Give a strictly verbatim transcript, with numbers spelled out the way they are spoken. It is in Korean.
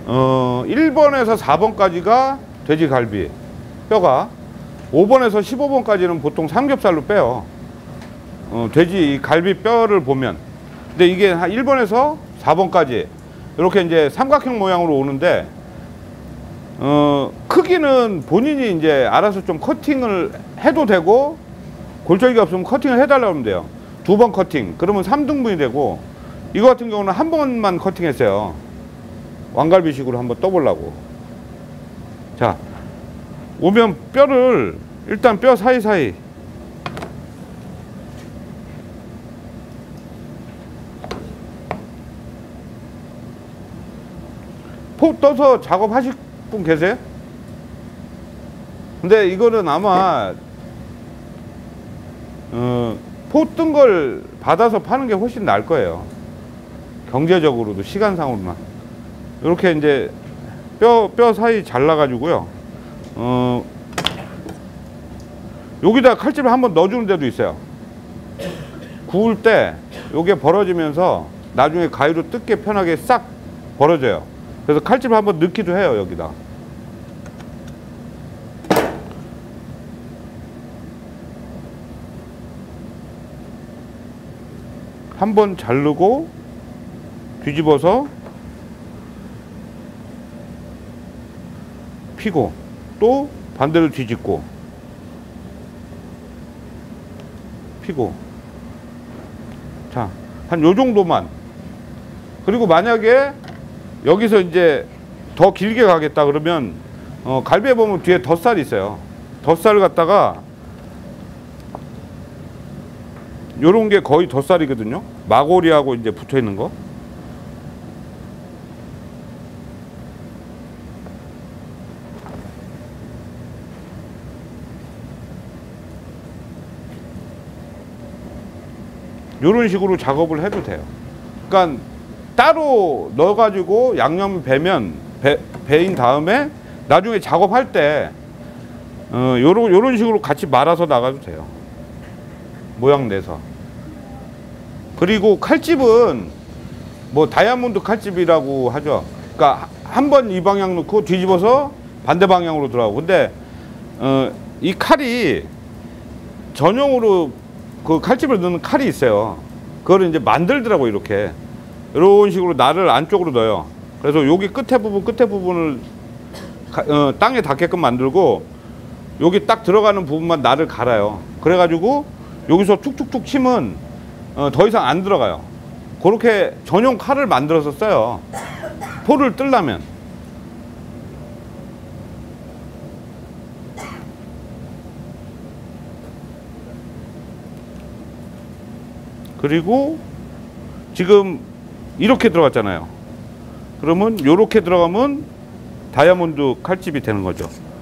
어, 일 번에서 사 번까지가 돼지갈비 뼈가, 오 번에서 십오 번까지는 보통 삼겹살로 빼요. 어, 돼지 갈비 뼈를 보면. 근데 이게 한 일 번에서 사 번까지 이렇게 이제 삼각형 모양으로 오는데, 어, 크기는 본인이 이제 알아서 좀 커팅을 해도 되고, 골절기가 없으면 커팅을 해달라고 하면 돼요. 두 번 커팅, 그러면 삼 등분이 되고, 이거 같은 경우는 한 번만 커팅했어요. 왕갈비식으로 한번 떠보려고. 자, 오면 뼈를 일단 뼈 사이사이 포 떠서 작업하실 분 계세요? 근데 이거는 아마 어, 포 뜬 걸 받아서 파는 게 훨씬 나을 거예요. 경제적으로도 시간상으로만. 이렇게 이제 뼈, 뼈 사이 잘라가지고요. 어, 여기다 칼집을 한번 넣어주는 데도 있어요. 구울 때 요게 벌어지면서 나중에 가위로 뜯기 편하게 싹 벌어져요. 그래서 칼집을 한번 넣기도 해요, 여기다. 한번 자르고 뒤집어서 피고, 또 반대로 뒤집고 피고. 자, 한 요 정도만. 그리고 만약에 여기서 이제 더 길게 가겠다 그러면 어, 갈비에 보면 뒤에 덧살이 있어요. 덧살을 갖다가, 요런 게 거의 덧살이거든요. 마고리하고 이제 붙어 있는 거. 요런 식으로 작업을 해도 돼요. 그러니까 따로 넣어가지고 양념 배면, 배, 배인 다음에 나중에 작업할 때, 어, 요런, 요런 식으로 같이 말아서 나가도 돼요. 모양 내서. 그리고 칼집은 뭐 다이아몬드 칼집이라고 하죠. 그러니까 한 번 이 방향 넣고 뒤집어서 반대 방향으로 들어가고. 근데 어, 이 칼이 전용으로 그 칼집을 넣는 칼이 있어요. 그거를 이제 만들더라고. 이렇게 이런 식으로 날을 안쪽으로 넣어요. 그래서 여기 끝에 부분 끝에 부분을 가, 어, 땅에 닿게끔 만들고, 여기 딱 들어가는 부분만 날을 갈아요. 그래가지고 여기서 툭툭툭 치면 어, 더 이상 안 들어가요. 그렇게 전용 칼을 만들어서 써요, 포를 뜰려면. 그리고 지금 이렇게 들어갔잖아요. 그러면 이렇게 들어가면 다이아몬드 칼집이 되는 거죠.